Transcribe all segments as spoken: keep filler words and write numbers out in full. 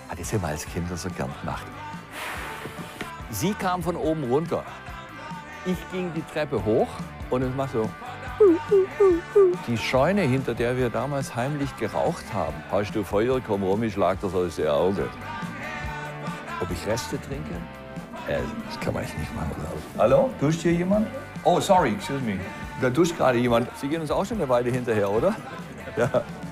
Ah, das haben wir als Kinder so gern gemacht. Sie kam von oben runter. Ich ging die Treppe hoch und es macht so. Die Scheune, hinter der wir damals heimlich geraucht haben. Hast du Feuer, komm rum, ich schlag das aus dem Auge. Ob ich Reste trinke? Äh, das kann man echt nicht machen, glaube ich. Hallo? Duscht hier jemand? Oh, sorry, excuse me. Da duscht gerade jemand. Sie gehen uns auch schon eine Weile hinterher, oder? Ja.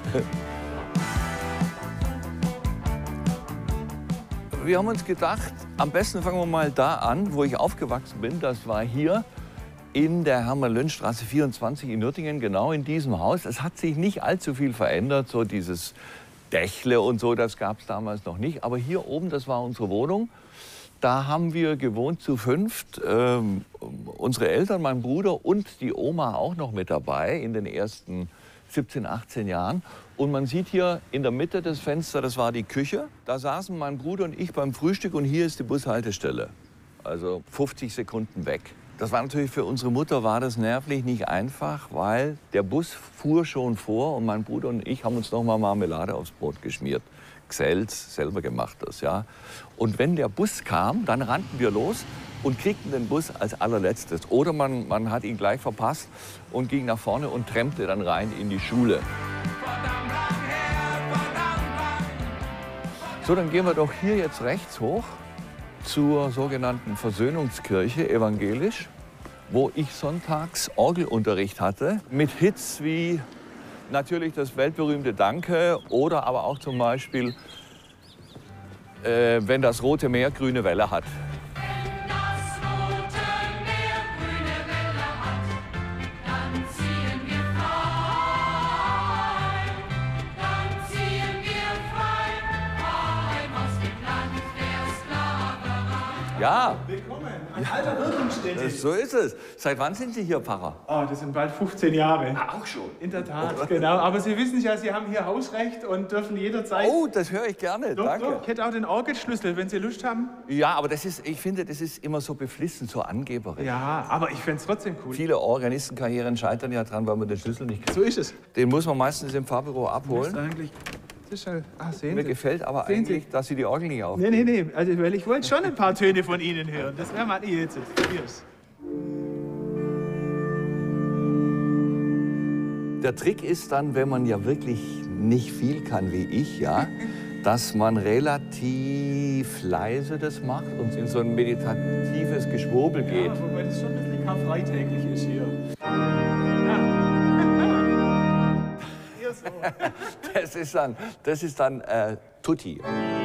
Wir haben uns gedacht, am besten fangen wir mal da an, wo ich aufgewachsen bin. Das war hier in der Hermann-Löns-Straße vierundzwanzig in Nürtingen, genau in diesem Haus. Es hat sich nicht allzu viel verändert, so dieses Dächle und so, das gab es damals noch nicht. Aber hier oben, das war unsere Wohnung. Da haben wir gewohnt zu fünft. Ähm, unsere Eltern, mein Bruder und die Oma auch noch mit dabei in den ersten siebzehn, achtzehn Jahren. Und man sieht hier in der Mitte des Fensters, das war die Küche. Da saßen mein Bruder und ich beim Frühstück und hier ist die Bushaltestelle. Also fünfzig Sekunden weg. Das war natürlich für unsere Mutter war das nervlich nicht einfach, weil der Bus fuhr schon vor und mein Bruder und ich haben uns noch mal Marmelade aufs Brot geschmiert. Gselz, selber gemacht das, ja. Und wenn der Bus kam, dann rannten wir los und kriegten den Bus als allerletztes. Oder man, man hat ihn gleich verpasst und ging nach vorne und trennte dann rein in die Schule. So, dann gehen wir doch hier jetzt rechts hoch zur sogenannten Versöhnungskirche, evangelisch, wo ich sonntags Orgelunterricht hatte, mit Hits wie natürlich das weltberühmte Danke oder aber auch zum Beispiel, äh, wenn das Rote Meer grüne Welle hat. Ja. Willkommen, ein alter Wirkungsstätte. So ist es. Seit wann sind Sie hier, Pfarrer? Oh, das sind bald fünfzehn Jahre. Ah, auch schon? In der Tat, genau. Aber Sie wissen ja, Sie haben hier Hausrecht und dürfen jederzeit... Oh, das höre ich gerne, doch, danke. Doch. Ich hätte auch den Orgelschlüssel, wenn Sie Lust haben. Ja, aber das ist, ich finde, das ist immer so beflissen, so angeberisch. Ja, aber ich fände es trotzdem cool. Viele Organistenkarrieren scheitern ja dran, weil man den Schlüssel nicht kriegt. So ist es. Den muss man meistens im Pfarrbüro abholen. Das ist eigentlich... Das ist halt, ah, sehen Mir Sie. gefällt aber Sehen eigentlich, Sie? dass Sie die Orgel nicht aufnehmen. Nee, nee, nee. Also, weil ich wollte schon ein paar Töne von Ihnen hören. Das wäre mal jetzt. Probier's. Der Trick ist dann, wenn man ja wirklich nicht viel kann wie ich, ja, dass man relativ leise das macht und in so ein meditatives Geschwurbel geht. Ja, wobei das schon ein bisschen karfreitäglich ist hier. Das ist dann, das ist dann äh, Tutti.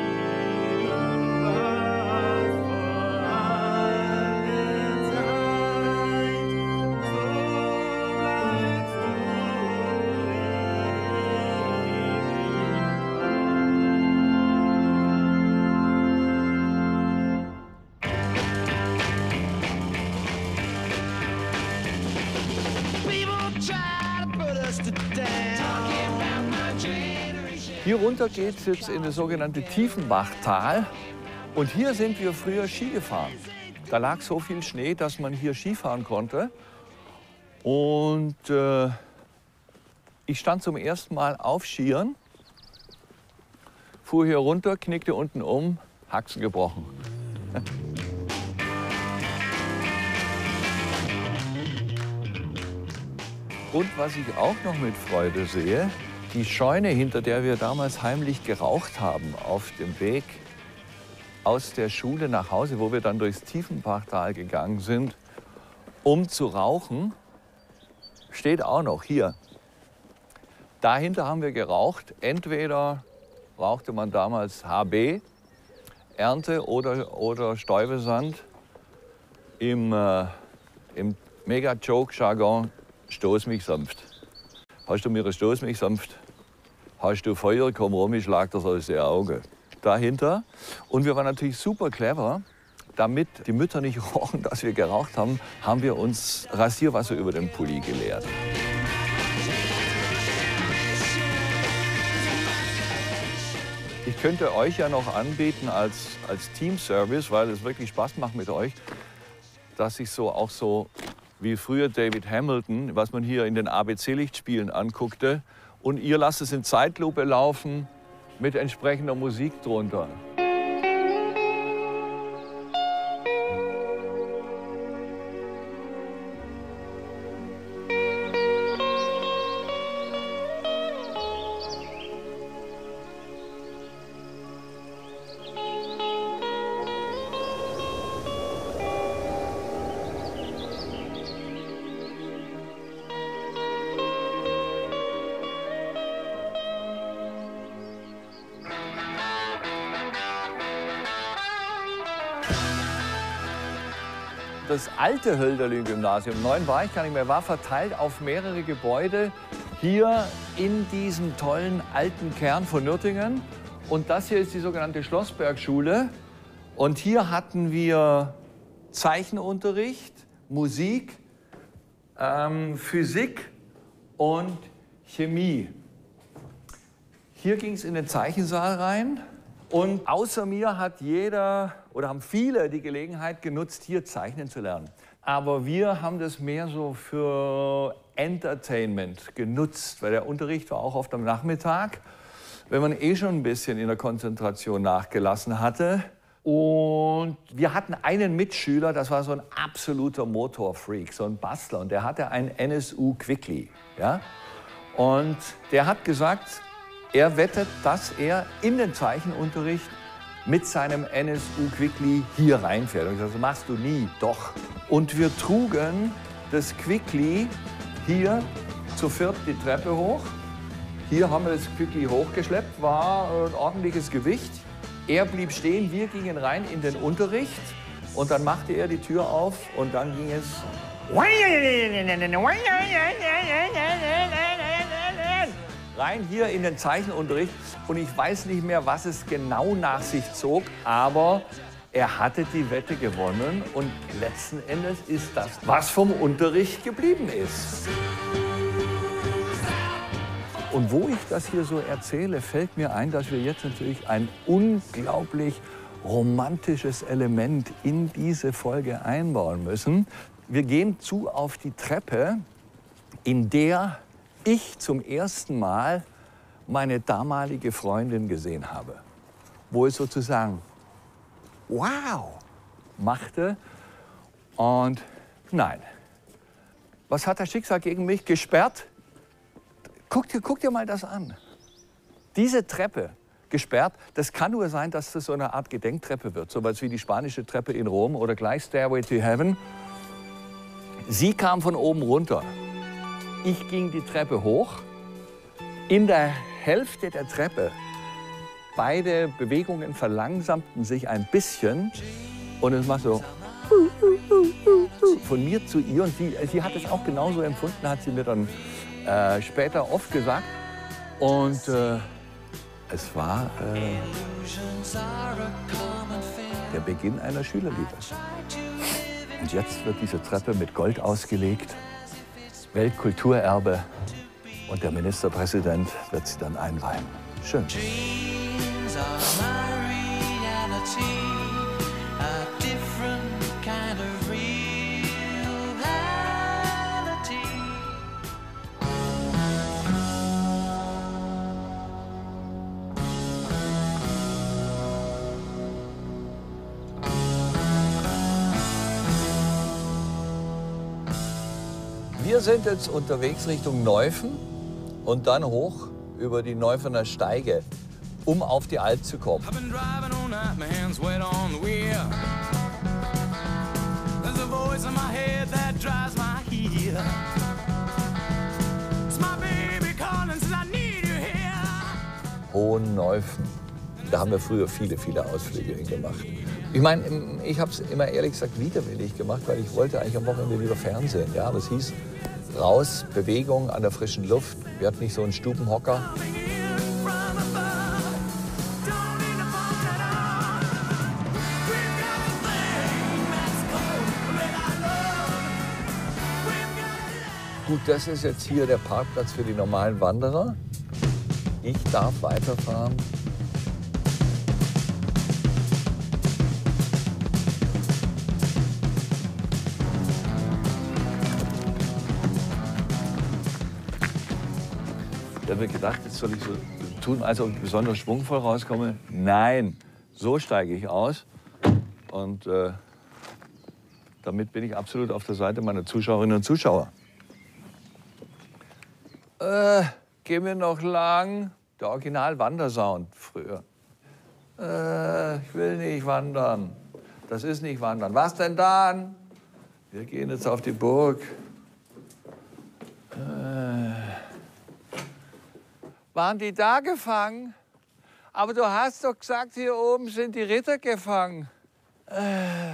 Hier runter geht es jetzt in das sogenannte Tiefenbachtal. Und hier sind wir früher Ski gefahren. Da lag so viel Schnee, dass man hier Skifahren konnte. Und äh, ich stand zum ersten Mal auf Skiern, fuhr hier runter, knickte unten um, Haxen gebrochen. Und was ich auch noch mit Freude sehe, die Scheune, hinter der wir damals heimlich geraucht haben, auf dem Weg aus der Schule nach Hause, wo wir dann durchs Tiefenbachtal gegangen sind, um zu rauchen, steht auch noch hier. Dahinter haben wir geraucht. Entweder rauchte man damals H B, Ernte oder, oder Stäubesand. Im, äh, im Mega-Joke-Jargon stoß mich sanft. Hast du mir ein Stoß mich sanft? Hast du Feuer, komm rum, ich schlag das aus dem Auge. Dahinter. Und wir waren natürlich super clever. Damit die Mütter nicht rochen, dass wir geraucht haben, haben wir uns Rasierwasser über den Pulli geleert. Ich könnte euch ja noch anbieten als, als Teamservice, weil es wirklich Spaß macht mit euch, dass ich so auch so wie früher David Hamilton, was man hier in den A B C-Lichtspielen anguckte. Und ihr lasst es in Zeitlupe laufen mit entsprechender Musik drunter. Das alte Hölderlin-Gymnasium, neun war ich gar nicht mehr, war verteilt auf mehrere Gebäude hier in diesem tollen alten Kern von Nürtingen. Und das hier ist die sogenannte Schlossbergschule. Und hier hatten wir Zeichenunterricht, Musik, ähm, Physik und Chemie. Hier ging es in den Zeichensaal rein. Und außer mir hat jeder oder haben viele die Gelegenheit genutzt, hier zeichnen zu lernen. Aber wir haben das mehr so für Entertainment genutzt, weil der Unterricht war auch oft am Nachmittag, wenn man eh schon ein bisschen in der Konzentration nachgelassen hatte. Und wir hatten einen Mitschüler, das war so ein absoluter Motorfreak, so ein Bastler. Und der hatte ein N S U Quickly. Ja? Und der hat gesagt, er wettet, dass er in den Zeichenunterricht mit seinem N S U Quickly hier reinfährt. Und ich sage, das machst du nie. Doch. Und wir trugen das Quickly hier zu viert die Treppe hoch. Hier haben wir das Quickly hochgeschleppt, war ein ordentliches Gewicht. Er blieb stehen, wir gingen rein in den Unterricht. Und dann machte er die Tür auf und dann ging es rein hier in den Zeichenunterricht. Und ich weiß nicht mehr, was es genau nach sich zog, aber er hatte die Wette gewonnen. Und letzten Endes ist das, was vom Unterricht geblieben ist. Und wo ich das hier so erzähle, fällt mir ein, dass wir jetzt natürlich ein unglaublich romantisches Element in diese Folge einbauen müssen. Wir gehen zu auf die Treppe, in der ich zum ersten Mal meine damalige Freundin gesehen habe, wo es sozusagen wow machte. Und nein, was hat das Schicksal gegen mich gesperrt? Guck dir, guck dir mal das an. Diese Treppe gesperrt, das kann nur sein, dass das so eine Art Gedenktreppe wird, so was wie die spanische Treppe in Rom oder gleich Stairway to Heaven. Sie kam von oben runter. Ich ging die Treppe hoch. In der Hälfte der Treppe, beide Bewegungen verlangsamten sich ein bisschen und es macht so von mir zu ihr. Und sie, sie hat es auch genauso empfunden, hat sie mir dann äh, später oft gesagt. Und äh, es war äh, der Beginn einer Schülerliebe. Und jetzt wird diese Treppe mit Gold ausgelegt. Weltkulturerbe und der Ministerpräsident wird sie dann einweihen. Schön. Wir sind jetzt unterwegs Richtung Neuffen und dann hoch über die Neufener Steige, um auf die Alp zu kommen. Hohenneuffen. Da haben wir früher viele, viele Ausflüge hingemacht. Ich meine, ich habe es immer ehrlich gesagt widerwillig gemacht, weil ich wollte eigentlich am Wochenende lieber Fernsehen. Ja, das hieß raus, Bewegung an der frischen Luft. Wir hatten nicht so einen Stubenhocker. Gut, das ist jetzt hier der Parkplatz für die normalen Wanderer. Ich darf weiterfahren. Ich habe mir gedacht, jetzt soll ich so tun, als ob ich besonders schwungvoll rauskomme. Nein, so steige ich aus. Und äh, damit bin ich absolut auf der Seite meiner Zuschauerinnen und Zuschauer. Äh, gehen wir noch lang. Der Original-Wandersound früher. Äh, ich will nicht wandern. Das ist nicht wandern. Was denn dann? Wir gehen jetzt auf die Burg. Äh, waren die da gefangen? Aber du hast doch gesagt, hier oben sind die Ritter gefangen. Äh,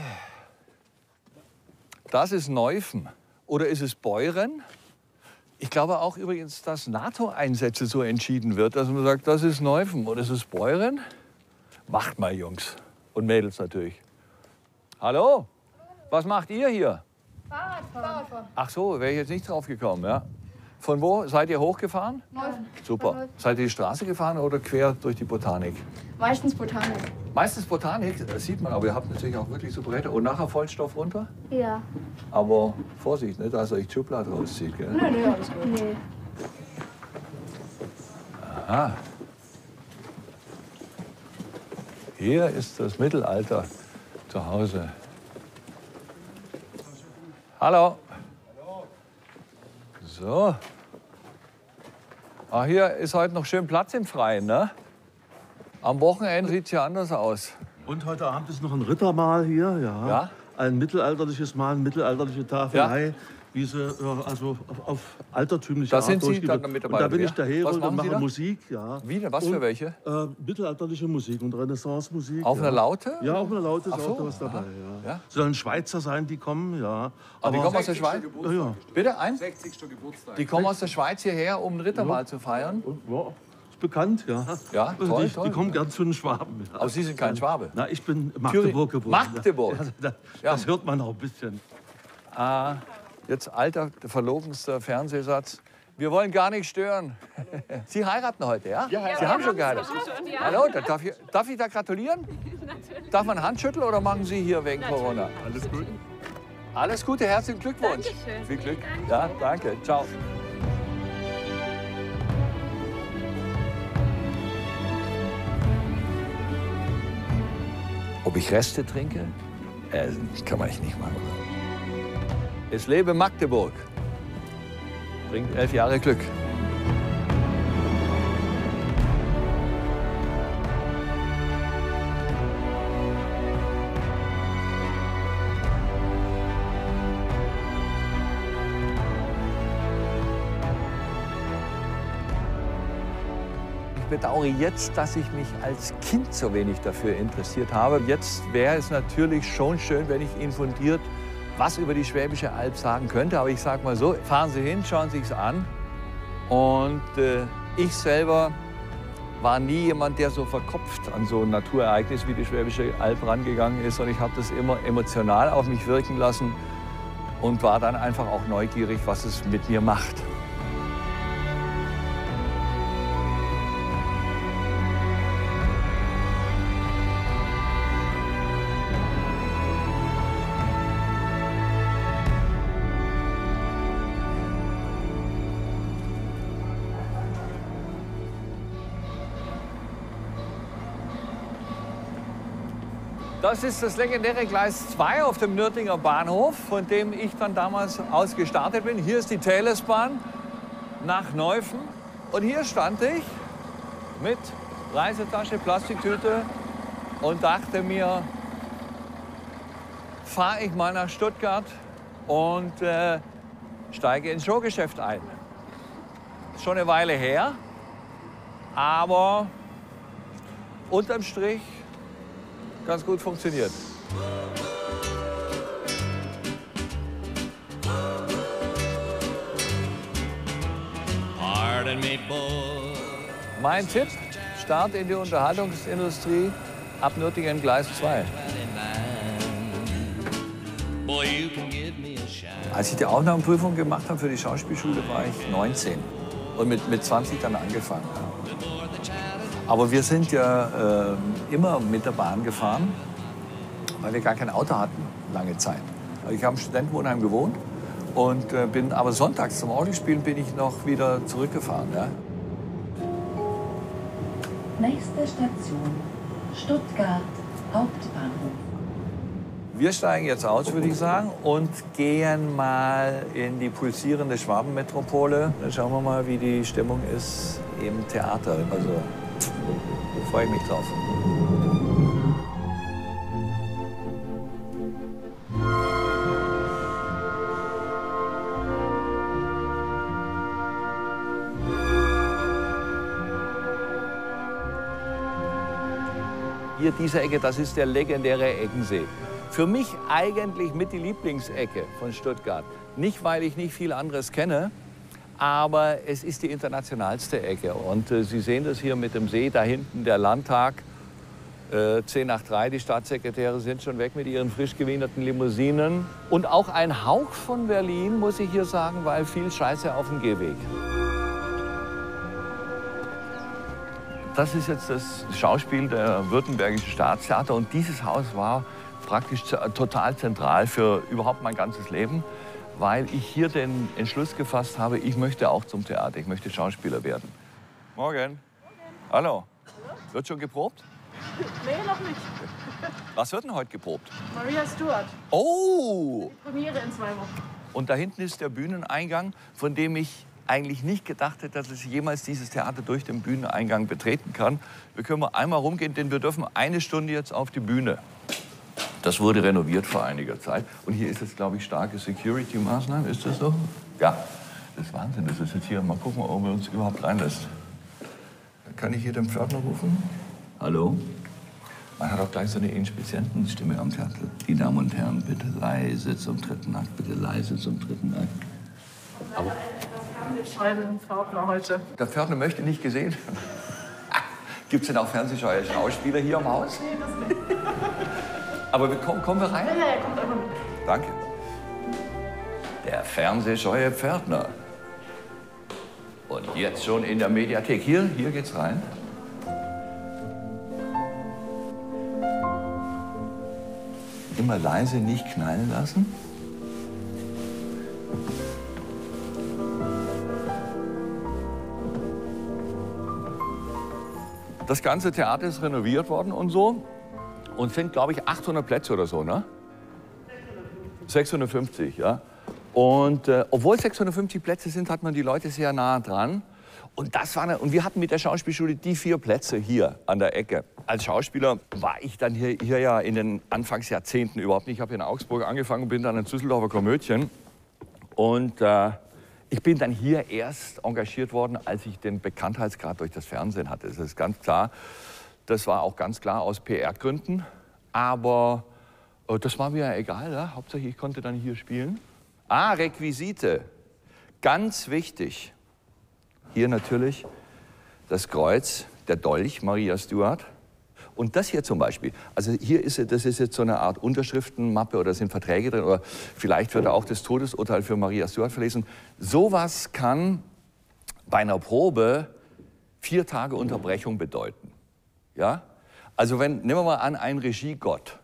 das ist Neufen. Oder ist es Beuren? Ich glaube auch übrigens, dass NATO-Einsätze so entschieden wird, dass man sagt, das ist Neufen oder ist es Beuren? Macht mal, Jungs und Mädels natürlich. Hallo? Was macht ihr hier? Fahrradfahren. Ach so, wäre ich jetzt nicht drauf gekommen, ja. Von wo seid ihr hochgefahren? Neufen. Super. Seid ihr die Straße gefahren oder quer durch die Botanik? Meistens Botanik. Meistens Botanik, das sieht man, aber ihr habt natürlich auch wirklich super Räder. Und nachher Vollstoff runter? Ja. Aber Vorsicht, nicht, dass ihr euch Schublade rauszieht, gell? Nö, nö, alles gut. Nee. Aha. Hier ist das Mittelalter zu Hause. Hallo. So. Ah, hier ist heute noch schön Platz im Freien, ne? Am Wochenende sieht es ja anders aus. Und heute Abend ist noch ein Rittermahl hier, ja. Ja? Ein mittelalterliches Mahl, eine mittelalterliche Tafelei, wie sie ja, also auf, auf altertümliche Da Art sind Sie durchgeführt. dann mit dabei, Und da bin ja? ich der Herold Was und machen Sie mache da? Musik, ja. Wie denn? Was für und, welche? Äh, mittelalterliche Musik und Renaissance-Musik. Auf ja. einer Laute? Ja, auf einer Laute ist Ach so, auch da was dabei, ja. Ja. Sollen Schweizer sein, die kommen, ja. Aber die kommen aus der Schweiz? Ja, ja. Bitte, ein? sechzigsten Geburtstag. Die kommen aus der Schweiz hierher, um ein Rittermahl zu feiern? Und, ja. Ist bekannt, ja. Ja, Also toll, die, toll. die kommen gern zu den Schwaben. Ja. Aber Sie sind kein Schwabe. Na, ich bin in Magdeburg geboren. Magdeburg. Ja, das, Ja. das hört man auch ein bisschen. Ah, jetzt alter, verlogenster Fernsehsatz. Wir wollen gar nicht stören. Sie heiraten heute, ja? Ja, Sie haben schon geheiratet. Hallo, da darf, ich, darf ich da gratulieren? Natürlich. Darf man Handschütteln oder machen Sie hier wegen Corona? Alles gut. Alles Gute, herzlichen Glückwunsch. Dankeschön. Viel Glück. Ja, danke. Ciao. Ob ich Reste trinke? Äh, kann man echt nicht machen. Es lebe Magdeburg. Bringt elf Jahre Glück. Ich bedauere jetzt, dass ich mich als Kind so wenig dafür interessiert habe. Jetzt wäre es natürlich schon schön, wenn ich Ihnen fundiert was über die Schwäbische Alb sagen könnte. Aber ich sage mal so, fahren Sie hin, schauen Sie sich's an. Und äh, ich selber war nie jemand, der so verkopft an so ein Naturereignis wie die Schwäbische Alb rangegangen ist. Und ich habe das immer emotional auf mich wirken lassen und war dann einfach auch neugierig, was es mit mir macht. Das ist das legendäre Gleis zwei auf dem Nürtinger Bahnhof, von dem ich dann damals aus gestartet bin. Hier ist die Thalesbahn nach Neufen. Und hier stand ich mit Reisetasche, Plastiktüte und dachte mir, fahre ich mal nach Stuttgart und äh, steige ins Showgeschäft ein. Ist schon eine Weile her, aber unterm Strich ganz gut funktioniert. Mein Tipp, Start in die Unterhaltungsindustrie ab Nürtingen Gleis zwei. Als ich die Aufnahmeprüfung gemacht habe für die Schauspielschule, war ich neunzehn und mit, mit zwanzig dann angefangen. Aber wir sind ja äh, immer mit der Bahn gefahren, weil wir gar kein Auto hatten, lange Zeit. Ich habe im Studentenwohnheim gewohnt und äh, bin aber sonntags zum Orgelspielen bin ich noch wieder zurückgefahren. Ja. Nächste Station, Stuttgart Hauptbahnhof. Wir steigen jetzt aus, würde ich sagen, und gehen mal in die pulsierende Schwabenmetropole. Dann schauen wir mal, wie die Stimmung ist im Theater. Also, da freue ich mich drauf. Hier diese Ecke, das ist der legendäre Eckensee. Für mich eigentlich mit die Lieblingsecke von Stuttgart. Nicht, weil ich nicht viel anderes kenne, aber es ist die internationalste Ecke. Und äh, Sie sehen das hier mit dem See, da hinten der Landtag. Äh, zehn nach drei, die Staatssekretäre sind schon weg mit ihren frisch gewienerten Limousinen. Und auch ein Hauch von Berlin, muss ich hier sagen, weil viel Scheiße auf dem Gehweg. Das ist jetzt das Schauspiel der Württembergischen Staatstheater. Und dieses Haus war praktisch total zentral für überhaupt mein ganzes Leben, weil ich hier den Entschluss gefasst habe, ich möchte auch zum Theater, ich möchte Schauspieler werden. Morgen. Morgen. Hallo. Hallo. Wird schon geprobt? Nee, noch nicht. Was wird denn heute geprobt? Maria Stuart. Oh! Die Premiere in zwei Wochen. Und da hinten ist der Bühneneingang, von dem ich eigentlich nicht gedacht hätte, dass ich jemals dieses Theater durch den Bühneneingang betreten kann. Wir können mal einmal rumgehen, denn wir dürfen eine Stunde jetzt auf die Bühne. Das wurde renoviert vor einiger Zeit. Und hier ist jetzt, glaube ich, starke Security-Maßnahmen. Ist das so? Ja. Das ist Wahnsinn. Das ist jetzt hier. Mal gucken, ob er uns überhaupt reinlässt. Kann ich hier den Pförtner rufen? Hallo? Man hat auch gleich so eine inspizienten Stimme am Theater. Die Damen und Herren, bitte leise zum dritten Akt. Bitte leise zum dritten Akt. Aber ich schreibe den Pförtner heute. Der Pförtner möchte nicht gesehen werden. Gibt es denn auch fernsehscheue Schauspieler hier im Haus? Nee, das nicht. Aber wir kommen, kommen wir rein? Ja, ja, er kommt einfach mit. Danke. Der fernsehscheue Pförtner. Und jetzt schon in der Mediathek. Hier, hier geht's rein. Immer leise, nicht knallen lassen. Das ganze Theater ist renoviert worden und so. Und sind, glaube ich, achthundert Plätze oder so, ne? sechshundertfünfzig, ja. Und äh, obwohl sechshundertfünfzig Plätze sind, hat man die Leute sehr nah dran. Und, das war eine, und wir hatten mit der Schauspielschule die vier Plätze hier an der Ecke. Als Schauspieler war ich dann hier, hier ja in den Anfangsjahrzehnten überhaupt nicht. Ich habe in Augsburg angefangen und bin dann in Düsseldorfer Komödien. Und äh, ich bin dann hier erst engagiert worden, als ich den Bekanntheitsgrad durch das Fernsehen hatte. Das ist ganz klar. Das war auch ganz klar aus P R-Gründen. Aber äh, das war mir ja egal. Ja? Hauptsache, ich konnte dann hier spielen. Ah, Requisite. Ganz wichtig. Hier natürlich das Kreuz, der Dolch, Maria Stuart. Und das hier zum Beispiel, also hier ist, das ist jetzt so eine Art Unterschriftenmappe oder sind Verträge drin oder vielleicht wird auch das Todesurteil für Maria Stuart verlesen. Sowas kann bei einer Probe vier Tage Unterbrechung bedeuten. Ja? Also wenn, nehmen wir mal an, ein Regiegott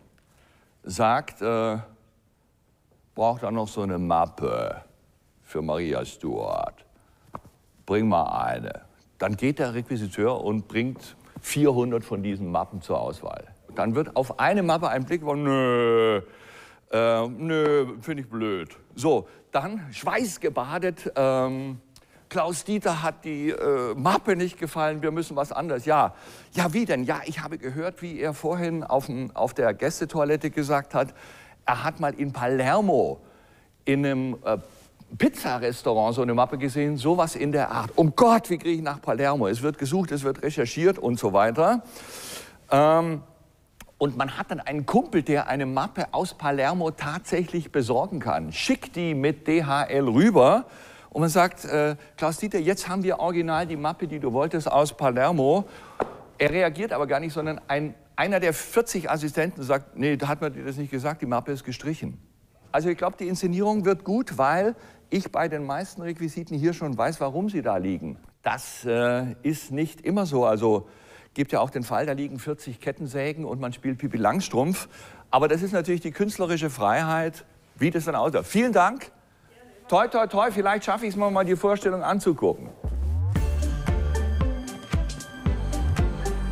sagt, äh, braucht er noch so eine Mappe für Maria Stuart. Bring mal eine. Dann geht der Requisiteur und bringt vierhundert von diesen Mappen zur Auswahl. Dann wird auf eine Mappe ein Blick, nö, äh, nö, finde ich blöd. So, dann schweißgebadet, ähm, Klaus Dieter hat die äh, Mappe nicht gefallen, wir müssen was anderes. Ja, ja, wie denn? Ja, ich habe gehört, wie er vorhin auf, dem, auf der Gästetoilette gesagt hat, er hat mal in Palermo in einem äh, Pizzarestaurant so eine Mappe gesehen, sowas in der Art. Um Gott, wie kriege ich nach Palermo? Es wird gesucht, es wird recherchiert und so weiter. Ähm, und man hat dann einen Kumpel, der eine Mappe aus Palermo tatsächlich besorgen kann. Schickt die mit D H L rüber und man sagt, äh, Klaus Dieter, jetzt haben wir original die Mappe, die du wolltest, aus Palermo. Er reagiert aber gar nicht, sondern ein, einer der vierzig Assistenten sagt, nee, da hat man dir das nicht gesagt, die Mappe ist gestrichen. Also ich glaube, die Inszenierung wird gut, weil ich bei den meisten Requisiten hier schon weiß, warum sie da liegen. Das äh, ist nicht immer so. Also gibt ja auch den Fall, da liegen vierzig Kettensägen und man spielt Pippi Langstrumpf. Aber das ist natürlich die künstlerische Freiheit, wie das dann aussieht. Vielen Dank. Toi, toi, toi. Vielleicht schaffe ich es mal, die Vorstellung anzugucken.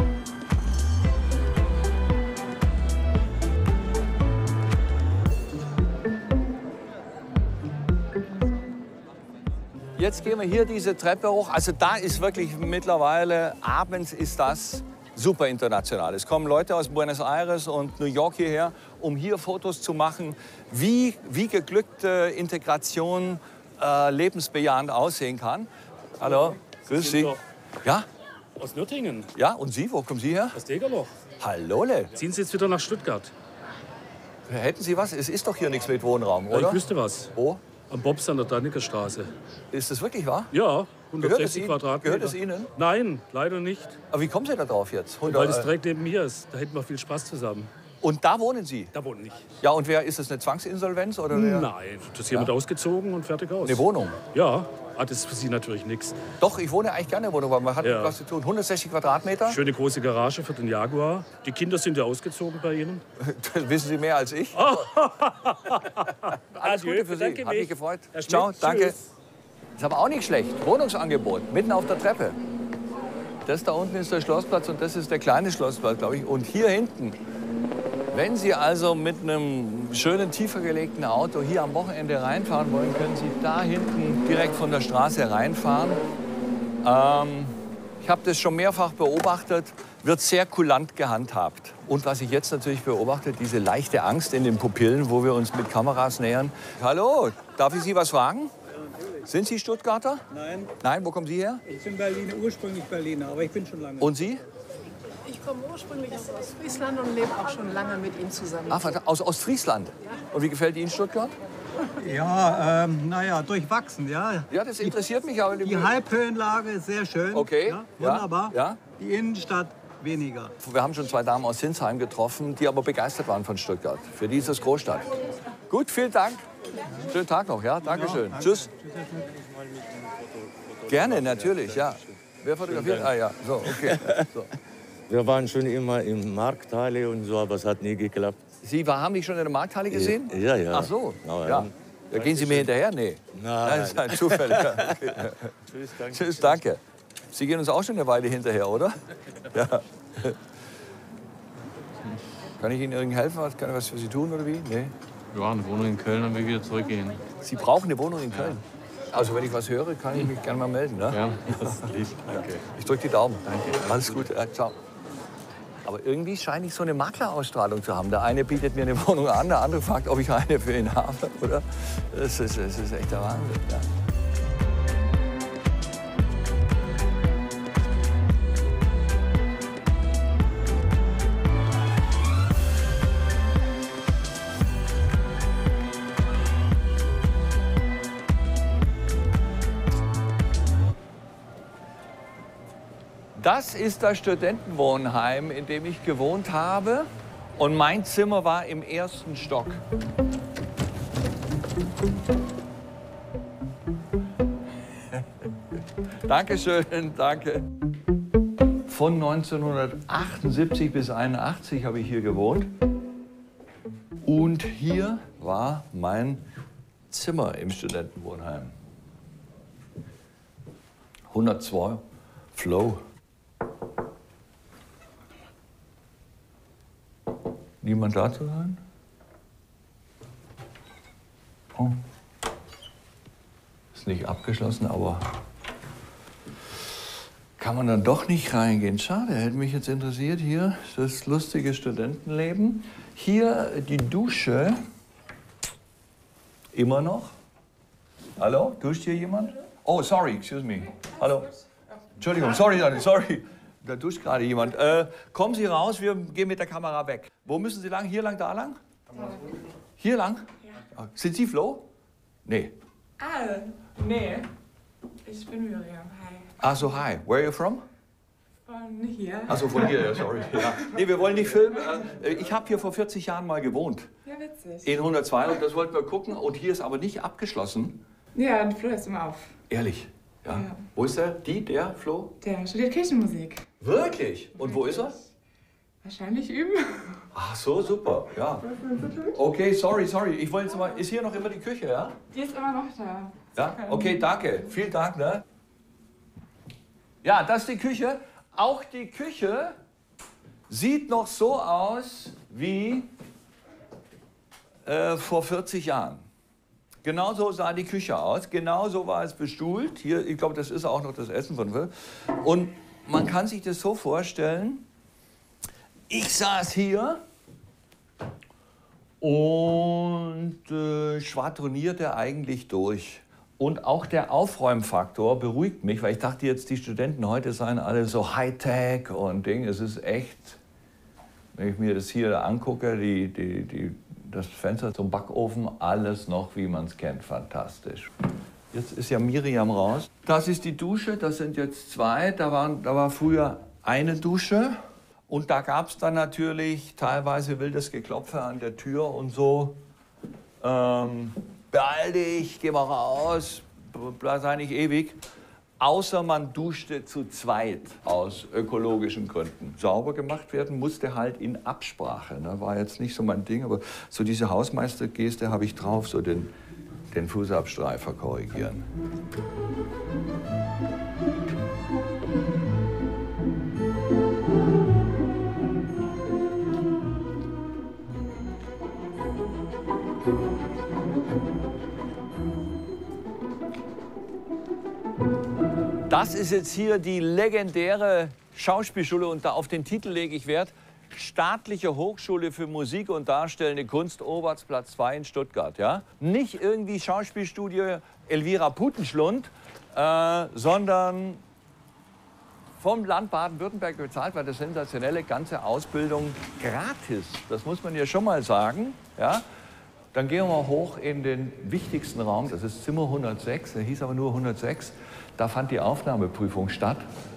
jetzt gehen wir hier diese Treppe hoch. Also da ist wirklich mittlerweile, abends ist das super international. Es kommen Leute aus Buenos Aires und New York hierher, um hier Fotos zu machen, wie, wie geglückte Integration äh, lebensbejahend aussehen kann. Hallo, grüß Sie. Ja? Aus Nürtingen. Ja, und Sie, wo kommen Sie her? Aus Degerloch. Hallole. Ziehen Sie jetzt wieder nach Stuttgart? Hätten Sie was? Es ist doch hier nichts mit Wohnraum, Ja, oder? ich wüsste was. Wo? Am Bobs an der Dannecker Straße. Ist das wirklich wahr? Ja, Gehört es hundertsechzig Ihnen? Quadratmeter. Gehört es Ihnen? Nein, leider nicht. Aber wie kommen Sie da drauf jetzt? hundert, Weil das äh, direkt neben mir ist. Da hätten wir viel Spaß zusammen. Und da wohnen Sie? Da wohnen nicht. Ja, und wer ist das, eine Zwangsinsolvenz oder wer? Nein, das ist jemand ausgezogen und fertig aus. Eine Wohnung? Ja, ah, das ist für Sie natürlich nichts. Doch, ich wohne eigentlich gerne in der Wohnung, weil man hat Ja. was zu tun. hundertsechzig Quadratmeter? Schöne große Garage für den Jaguar. Die Kinder sind ja ausgezogen bei Ihnen. Das wissen Sie mehr als ich. Alles Gute für Sie. bedanke Hat mich mich. gefreut. Herr Schmidt, Ciao, danke. tschüss. Ist aber auch nicht schlecht. Wohnungsangebot, mitten auf der Treppe. Das da unten ist der Schlossplatz und das ist der kleine Schlossplatz, glaube ich. Und hier hinten, wenn Sie also mit einem schönen, tiefer gelegten Auto hier am Wochenende reinfahren wollen, können Sie da hinten direkt von der Straße reinfahren. Ähm, ich habe das schon mehrfach beobachtet, wird sehr kulant gehandhabt. Und was ich jetzt natürlich beobachte, diese leichte Angst in den Pupillen, wo wir uns mit Kameras nähern. Hallo, darf ich Sie was fragen? Sind Sie Stuttgarter? Nein, Nein, wo kommen Sie her? ich bin Berliner, ursprünglich Berliner, aber ich bin schon lange. Und Sie? Ich komme ursprünglich aus Ostfriesland und lebe auch schon lange mit ihm zusammen. Ah, aus Ostfriesland. Und wie gefällt Ihnen Stuttgart? Ja, ähm, naja, durchwachsen, ja. Ja, das interessiert mich aber. Die Halbhöhenlage ist sehr schön. Okay, Ja, ja, wunderbar. ja. Die Innenstadt weniger. Wir haben schon zwei Damen aus Sinsheim getroffen, die aber begeistert waren von Stuttgart. Für diese Großstadt. Gut, vielen Dank. Schönen Tag noch, ja? Dankeschön. Tschüss. Gerne, natürlich, ja. Wer fotografiert? Ah ja, so, okay. So. Wir waren schon immer in Markthalle und so, aber es hat nie geklappt. Sie war, haben mich schon in der Markthalle gesehen? Ja, ja. Ach so, Na, ja. ja. Da gehen Sie mir hinterher? Nee. Nein. Das ist ein Zufall. Ja. Okay. Tschüss, danke. Tschüss, danke. Sie gehen uns auch schon eine Weile hinterher, oder? Ja. Kann ich Ihnen irgendwie helfen? Kann ich was für Sie tun oder wie? Nee. Ja, eine Wohnung in Köln, dann will ich wieder zurückgehen. Sie brauchen eine Wohnung in Köln? Also wenn ich was höre, kann ich mich gerne mal melden. Ne? Ja, das ist lieb. Danke. Ich drücke die Daumen. Danke. Alles Gute. Ja, ciao. Aber irgendwie scheine ich so eine Maklerausstrahlung zu haben. Der eine bietet mir eine Wohnung an, der andere fragt, ob ich eine für ihn habe. Oder? Das ist, das ist echt der Wahnsinn. Ja. Das ist das Studentenwohnheim, in dem ich gewohnt habe. Und mein Zimmer war im ersten Stock. Dankeschön, danke. Von neunzehnhundertachtundsiebzig bis einundachtzig habe ich hier gewohnt. Und hier war mein Zimmer im Studentenwohnheim. hundertzwei Flow. Niemand da zu sein? Oh. Ist nicht abgeschlossen, aber kann man dann doch nicht reingehen. Schade, hätte mich jetzt interessiert. Hier das lustige Studentenleben. Hier die Dusche. Immer noch. Hallo, duscht hier jemand? Oh, sorry, excuse me. Hallo. Entschuldigung, sorry, sorry. Da duscht gerade jemand. Äh, kommen Sie raus, wir gehen mit der Kamera weg. Wo müssen Sie lang? Hier lang, da lang? Hier lang? Ja. Sind Sie Flo? Nee. Ah, nee. Ich bin Miriam. Hi. Ach so, hi. Where are you from? Von hier. Ach so, von hier, ja, sorry. Ja. Nee, wir wollen nicht filmen. Äh, Ich habe hier vor vierzig Jahren mal gewohnt. Ja, witzig. In hundertzwei und das wollten wir gucken. Und hier ist aber nicht abgeschlossen. Ja, und Flo ist immer auf. Ehrlich? Ja. Ja. Wo ist der? Die, der, Flo? Der studiert Kirchenmusik. Wirklich? Und wo ist er? Wahrscheinlich üben. Ach so, super, ja. Okay, sorry, sorry. Ich wollte jetzt mal, ist hier noch immer die Küche, ja? Die ist immer noch da. Ja, okay, danke. Vielen Dank, ne? Ja, das ist die Küche. Auch die Küche sieht noch so aus wie äh, vor vierzig Jahren. Genau so sah die Küche aus, genau so war es bestuhlt. Hier, ich glaube, das ist auch noch das Essen von Will. Und man kann sich das so vorstellen, ich saß hier und äh, schwadronierte eigentlich durch. Und auch der Aufräumfaktor beruhigt mich, weil ich dachte jetzt, die Studenten heute seien alle so Hightech und Ding. Es ist echt, wenn ich mir das hier angucke, die, die, die, das Fenster zum Backofen, alles noch, wie man es kennt, fantastisch. Jetzt ist ja Miriam raus. Das ist die Dusche, das sind jetzt zwei. Da, waren, da war früher eine Dusche. Und da gab es dann natürlich teilweise wildes Geklopfe an der Tür und so. Ähm, beeil dich, geh mal raus, sei nicht ewig. Außer man duschte zu zweit aus ökologischen Gründen. Sauber gemacht werden musste halt in Absprache. Ne? War jetzt nicht so mein Ding, aber so diese Hausmeistergeste habe ich drauf, so den, den Fußabstreifer korrigieren. Das ist jetzt hier die legendäre Schauspielschule und da auf den Titel lege ich Wert. Staatliche Hochschule für Musik und Darstellende Kunst, Oberstplatz zwei in Stuttgart. Ja? Nicht irgendwie Schauspielstudio Elvira Putenschlund, äh, sondern vom Land Baden-Württemberg bezahlt, weil das sensationelle ganze Ausbildung gratis. Das muss man ja schon mal sagen. Ja? Dann gehen wir mal hoch in den wichtigsten Raum, das ist Zimmer hundertsechs, der hieß aber nur hundertsechs. Da fand die Aufnahmeprüfung statt.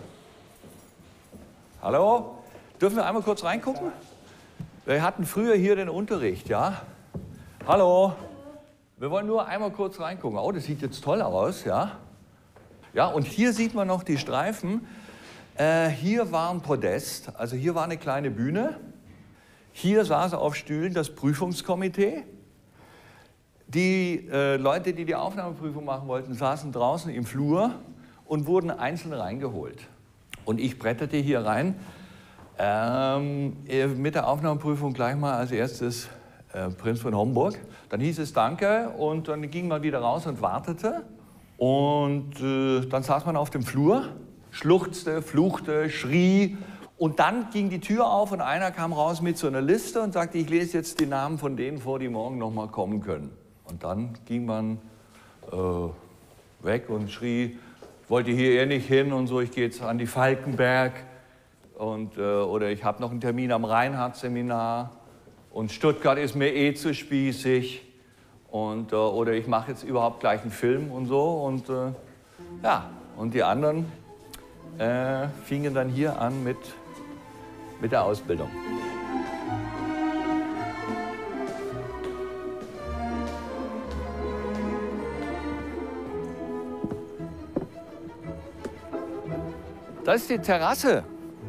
Hallo? Dürfen wir einmal kurz reingucken? Wir hatten früher hier den Unterricht, ja? Hallo? Wir wollen nur einmal kurz reingucken. Oh, das sieht jetzt toll aus, ja? Ja, und hier sieht man noch die Streifen. Äh, hier war ein Podest, also hier war eine kleine Bühne. Hier saß auf Stühlen das Prüfungskomitee. Die äh, Leute, die die Aufnahmeprüfung machen wollten, saßen draußen im Flur und wurden einzeln reingeholt. Und ich bretterte hier rein, ähm, mit der Aufnahmeprüfung gleich mal als erstes äh, Prinz von Homburg. Dann hieß es Danke und dann ging man wieder raus und wartete. Und äh, dann saß man auf dem Flur, schluchzte, fluchte, schrie. Und dann ging die Tür auf und einer kam raus mit so einer Liste und sagte, ich lese jetzt die Namen von denen vor, die morgen noch mal kommen können. Und dann ging man äh, weg und schrie, ich wollte hier eh nicht hin und so, ich gehe jetzt an die Falkenberg und, äh, oder ich habe noch einen Termin am Reinhardt-Seminar und Stuttgart ist mir eh zu spießig und, äh, oder ich mache jetzt überhaupt gleich einen Film und so. Und, äh, ja, und die anderen äh, fingen dann hier an mit, mit der Ausbildung. Das ist die Terrasse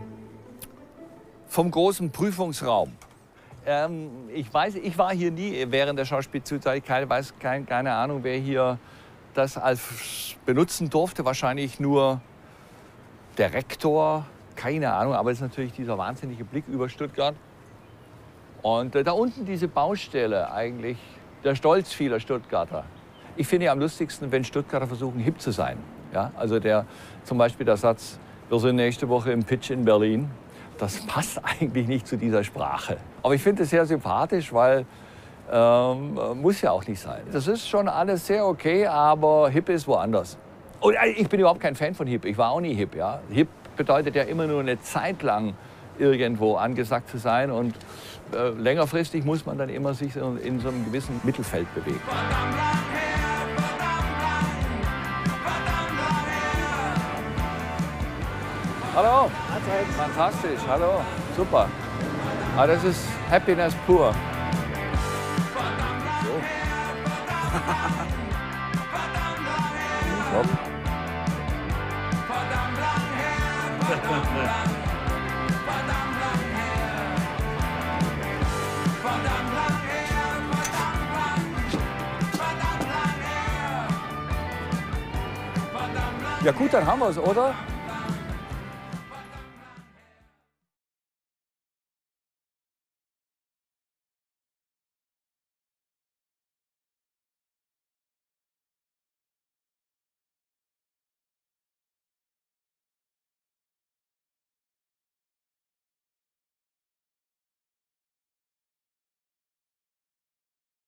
vom großen Prüfungsraum. Ähm, ich weiß, ich war hier nie während der Schauspielzeit, keine, weiß kein, keine Ahnung, wer hier das als benutzen durfte. Wahrscheinlich nur der Rektor, keine Ahnung, aber es ist natürlich dieser wahnsinnige Blick über Stuttgart. Und äh, da unten diese Baustelle eigentlich, der Stolz vieler Stuttgarter. Ich finde ja am lustigsten, wenn Stuttgarter versuchen, hip zu sein. Ja? Also der, zum Beispiel der Satz, wir sind nächste Woche im Pitch in Berlin. Das passt eigentlich nicht zu dieser Sprache. Aber ich finde es sehr sympathisch, weil ähm, muss ja auch nicht sein. Das ist schon alles sehr okay, aber hip ist woanders. Und ich bin überhaupt kein Fan von hip. Ich war auch nie hip. Ja? Hip bedeutet ja immer nur eine Zeit lang irgendwo angesagt zu sein. Und äh, längerfristig muss man dann immer sich in, in so einem gewissen Mittelfeld bewegen. Hallo, fantastisch, hallo, super. Ah, das ist Happiness pur. So. Stopp. Ja gut, dann haben wir es, oder?